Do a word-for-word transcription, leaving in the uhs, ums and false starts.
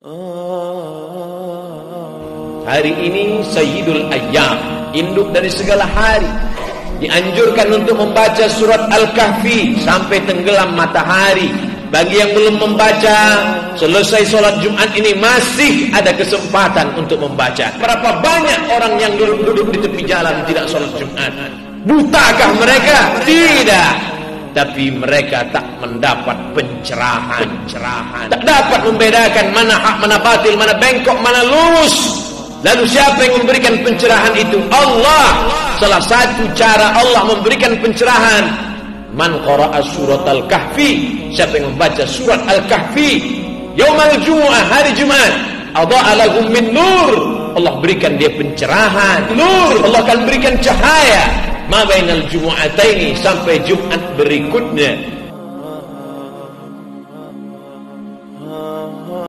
Hari ini Sayyidul Ayyam, induk dari segala hari. Dianjurkan untuk membaca surat Al-Kahfi sampai tenggelam matahari. Bagi yang belum membaca, selesai sholat Jumat ini masih ada kesempatan untuk membaca. Berapa banyak orang yang duduk-duduk di tepi jalan tidak sholat Jumat? Butakah mereka? Tidak. Tapi mereka tak mendapat pencerahan, pencerahan. Tak dapat membedakan mana hak, mana batil, mana bengkok, mana lurus. Lalu siapa yang memberikan pencerahan itu? Allah. Salah satu cara Allah memberikan pencerahan, man qara'a surat Al-Kahfi, siapa yang membaca surat Al-Kahfi yaumal jumu'ah, hari Jumat, adha'a lahum min nur, Allah berikan dia pencerahan, nur, Allah akan berikan cahaya ma bainal jumu'ataini, sampai Jumat berikutnya.